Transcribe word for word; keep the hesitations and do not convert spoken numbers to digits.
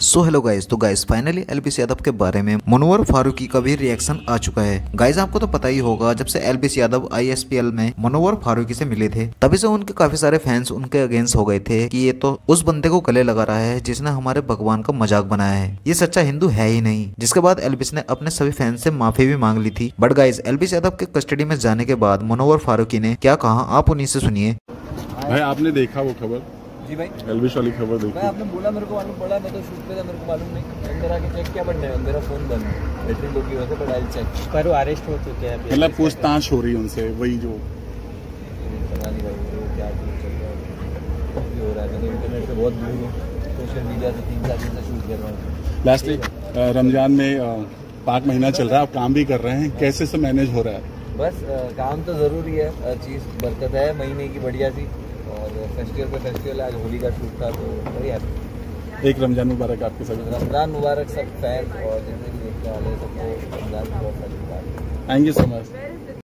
सो hello guys, तो guys finally Elvish Yadav के बारे में मुनव्वर फारूकी का भी रिएक्शन आ चुका है। गाइस आपको तो पता ही होगा, जब से एलबीस यादव आईएसपीएल में मुनव्वर फारूकी से मिले थे तभी से उनके काफी सारे फैंस उनके अगेंस्ट हो गए थे कि ये तो उस बंदे को गले लगा रहा है जिसने हमारे भगवान का मजाक बनाया है, ये सच्चा हिंदू है ही नहीं। जिसके बाद एलबीस ने अपने सभी फैंस से माफी भी मांग ली थी। बट गाइस एलबीस यादव के कस्टडी में जाने के बाद मुनव्वर फारूकी ने क्या कहा, आप उन्हीं से सुनिए। भाई आपने देखा वो खबर? जी भाई, एलबीस वाली खबर देखी? मैं आपने बोला, मेरे को मालूम पड़ा, मैं तो शूट पे था, मेरे को मालूम नहीं। अंदर आके चेक किया, बट नहीं, मेरा फोन बंद है, बैटरी लो की वजह से। बट आई चेक, पर वो अरेस्ट हो चुके हैं। मतलब पूछताछ हो रही है उनसे, वही जो पता नहीं भाई वो क्या कुछ चल रहा है, भी हो रहा है। मैं इंटरनेट पे बहुत दूर हूँ, सोशल मीडिया से तीन चार दिन से शूट कर रहा हूँ। लास्टली रमजान में पाक महीना चल रहा है, आप काम भी कर रहे हैं, कैसे से मैनेज हो रहा है? बस आ, काम तो ज़रूरी है, हर चीज़ बरकत है महीने की बढ़िया सी। और फेस्टिवल पे फेस्टिवल, आज होली का शूट था, तो बड़ी हैप्पी। एक रमजान मुबारक आपके सभी। रमजान मुबारक सब फैन और जितने भी देखने वाले सबको रमजान की बहुत सारी मुबारक। Thank you so much.